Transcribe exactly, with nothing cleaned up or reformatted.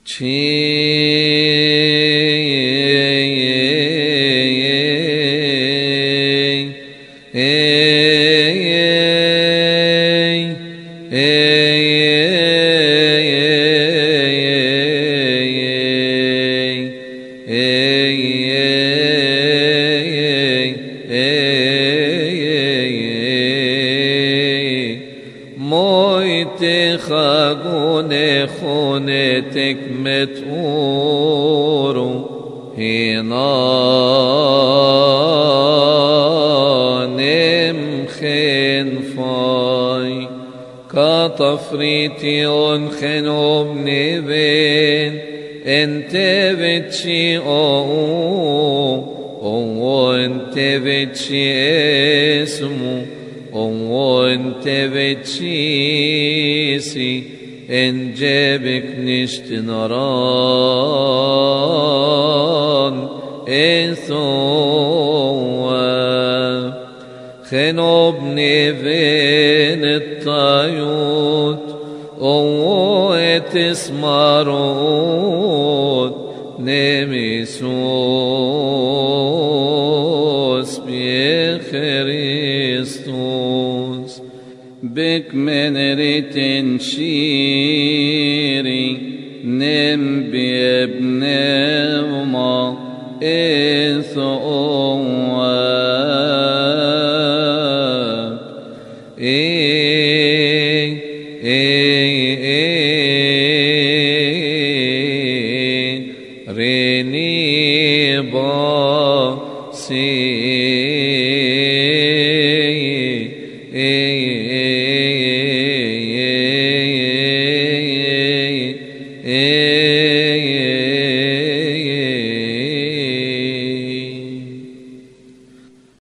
خاقونه خونه تكمت أورو هنانم خن فاي كطفريتي خنوب نبين انت بتشي او انت بتشي اسمه وانت بتشيسي ان جابك نشت نران اثواب خنوبني بين الطيوت وويت اسمارود نميسوس بخريستوس بك من ريتن شيري نم بابن وما إثواب إيه إيه إيه ريني باسي إيه